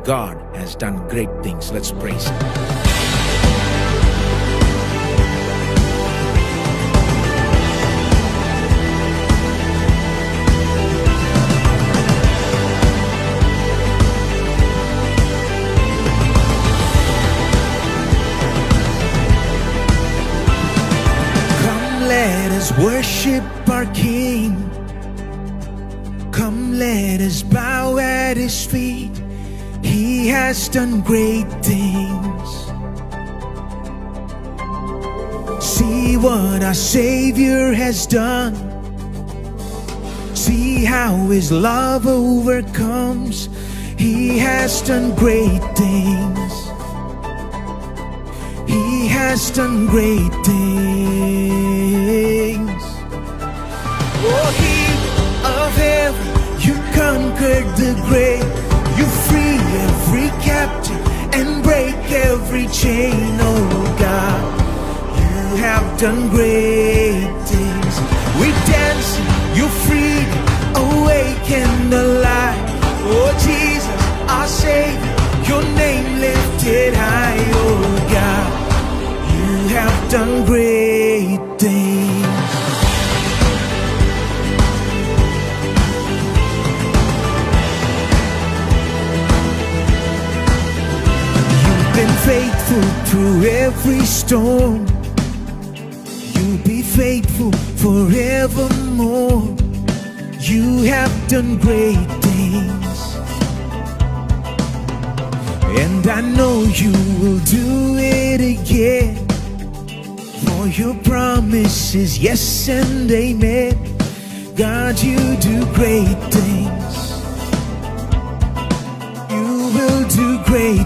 God has done great things. Let's praise Him. Let us worship our King. Come, let us bow at His feet. He has done great things. See what our Savior has done. See how His love overcomes. He has done great things. He has done great things. Oh, Hero of heaven, you conquered the grave. You free every captive and break every chain. Oh God, you have done great things. We dance in your freedom, awakened alive. Oh Jesus, our Savior, your name lifted high. Oh God, you have done great things. You've been faithful through every storm. You'll be faithful forevermore. You have done great things, and I know you will do it again. For your promises, yes and amen. God, you do great things. You will do great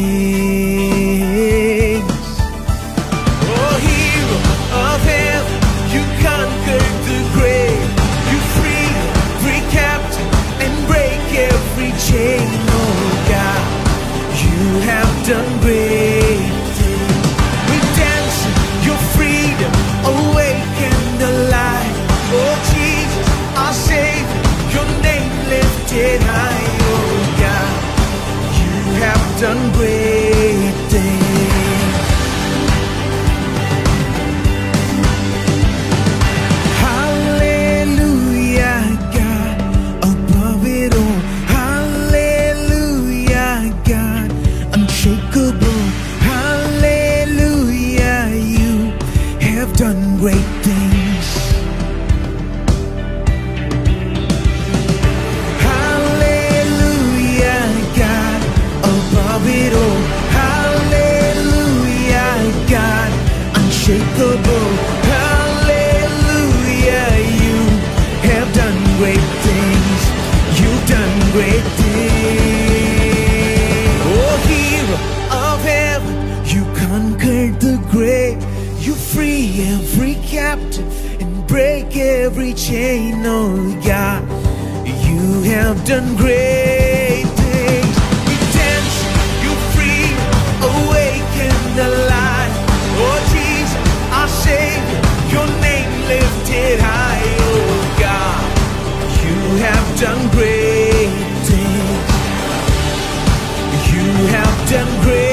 things. Oh, Hero of heaven, you conquered the grave. You free every captive and break every chain. Oh God, you have done great things. We dance in your freedom, awakened alive. Oh Jesus, our Savior, your name lifted high. Oh God, you have done great things. Hallelujah, God, above it all. Hallelujah, God, unshakable. Hallelujah, you have done great things. Hallelujah, God, above it all. Hallelujah, God, unshakable. Hallelujah, you have done great things. You've done great things. Oh, Hero of heaven, you conquered the grave. You free every captive and break every chain. Oh God, you have done great things. We dance, you free, awakened alive. Oh Jesus, our Savior, your name lifted high. Oh God, you have done great things. You have done great